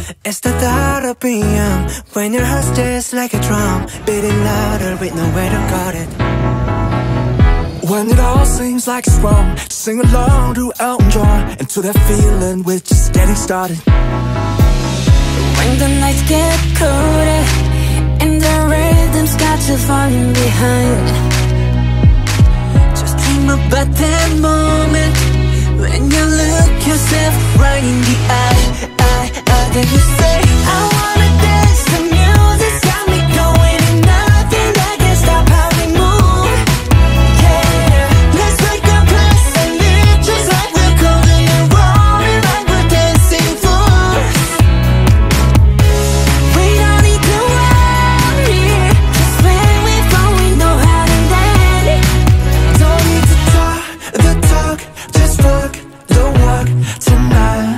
It's the thought of PM when your heart's just like a drum, beating louder with nowhere to guard it. When it all seems like it's wrong, sing along to Elton John, and to that feeling we're just getting started. When the nights get colder and the rhythm's got you falling behind, just dream about that moment when you look yourself right in the eye. Then you say, I wanna dance, the music's got me going, and nothing that can stop how we move. Yeah, let's make a place and live just like we're golden and rolling like we're dancing fools. We don't need to worry, 'cause when we fall we know how to land. Don't need to talk the talk, just walk the walk tonight.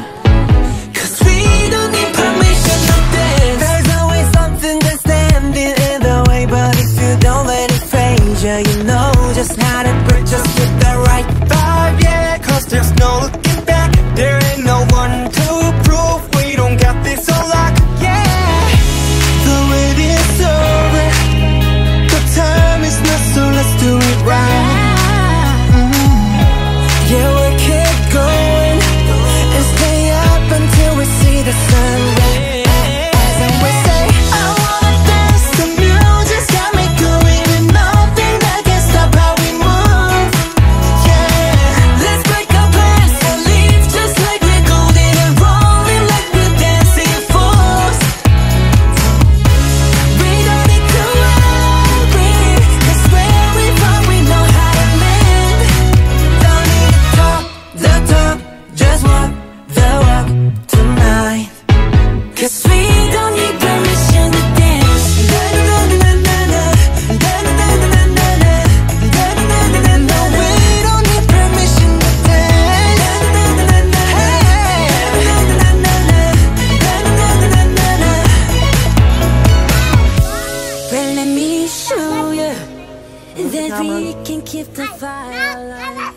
You know just how to break, just with the right vibe, yeah. 'Cause there's no looking back, there ain't no one to prove we don't got this on lock, yeah. The wait is over, the time is not, so let's do it right. Yeah, we'll keep going and stay up until we see the sun rise. And we say, I wanna dance, the music's got me going, and nothing that can stop how we move. Yeah, Let's break our plans and leave just like we're golden and rolling like we're dancing fools. We don't need to worry, 'cause where we from we know how to land. don't need to talk the talk, just walk the walk tonight. 'Cause we don't need permission to dance. We don't need permission to Well, let me show you that we can keep the fire alive.